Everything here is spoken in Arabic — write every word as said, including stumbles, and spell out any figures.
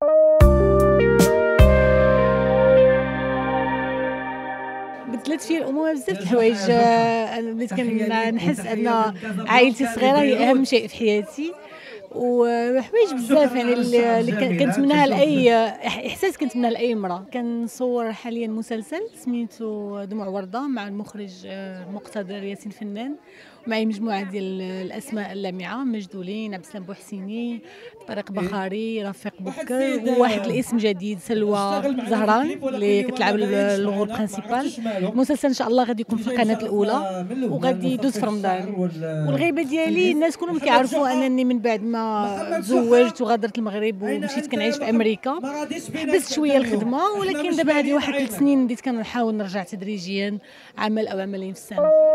بدلت فيا الامومه بزاف د الحوايج. آه، انا بديت كنحس ان عائلتي الصغيره هي اهم شيء في حياتي، وحوايج بزاف يعني اللي اللي كن- كنتمناها لاي احساس كنتمناه لاي امراه. كنصور حاليا مسلسل سميتو دموع ورده مع المخرج آه، المقتدر ياسين فنان، ومعي مجموعه ديال الاسماء اللامعه: مجدولين، عبد السلام بوحسيني، طارق بخاري، رفيق بكر، وواحد الاسم جديد سلوى زهران اللي كتلعب الغول برينسيبال. المسلسل ان شاء الله غادي يكون في القناه الاولى وغادي يدوز في رمضان. والغيبه ديالي الناس كلهم كيعرفوا انني من بعد ما تزوجت وغادرت المغرب ومشيت كنعيش في امريكا حبست شويه الخدمه، ولكن دابا هذه واحد ثلاث سنين بديت كنحاول نرجع تدريجيا عمل او عملين في السنه.